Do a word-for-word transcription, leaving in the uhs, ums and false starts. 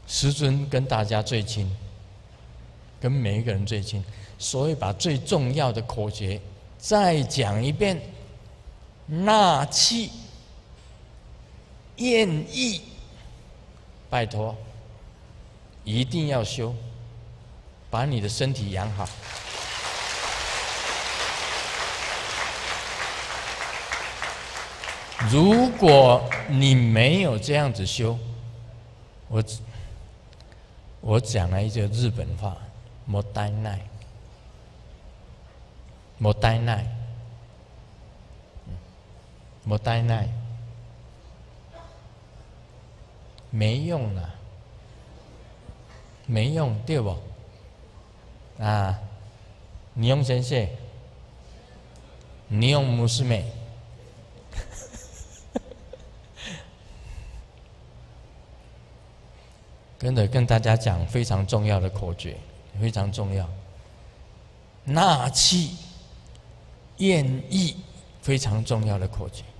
师尊跟大家最亲，跟每一个人最亲，所以把最重要的口诀再讲一遍：纳气、咽意。拜托，一定要修，把你的身体养好。如果你没有这样子修，我我讲了一句日本话，もったいない，もったいない，もったいない。没用了，没用，对不？啊，你用先生，你用母师妹，跟着跟大家讲非常重要的口诀，非常重要。纳气、咽意，非常重要的口诀。